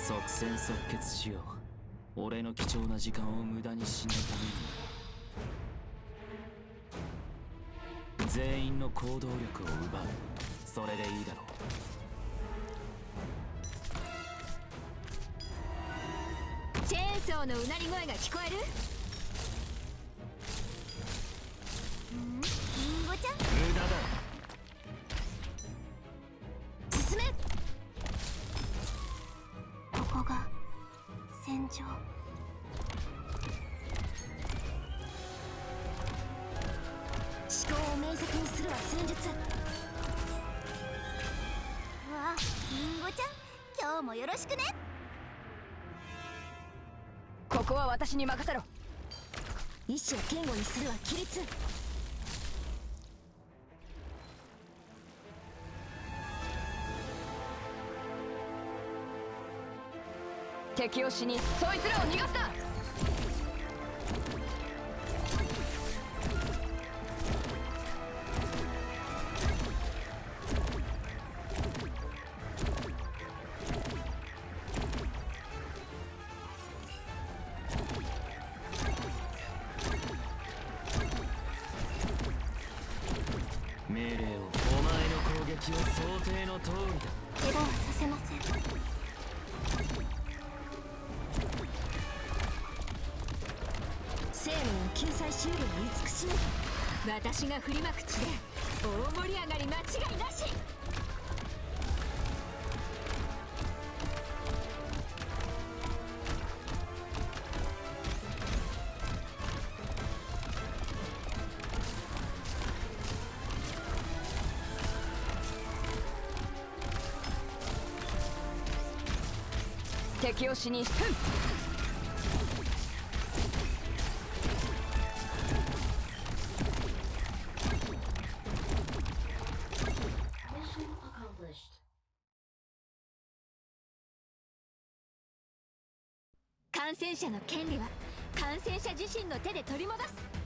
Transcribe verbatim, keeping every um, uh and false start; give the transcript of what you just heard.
即戦即決しよう。俺の貴重な時間を無駄にしないために全員の行動力を奪う。それでいいだろう。 チェーンソーのうなり声が聞こえる？ん？リンゴちゃん？ 無駄だ。 進め。ここが戦場。思考を明晰にするは戦術。うわ、リンゴちゃん、今日もよろしくね。 ここは私に任せろ。 意志を堅固にするは規律。 敵を死にそいつらを逃がすな。 命令を。お前の攻撃は想定の通りだ。 怪我はさせません。生命を救済しうるは慈しみ。私が振りまく地で大盛り上がり間違いなし。 敵を死にふん。 感染者の権利は感染者自身の手で取り戻す。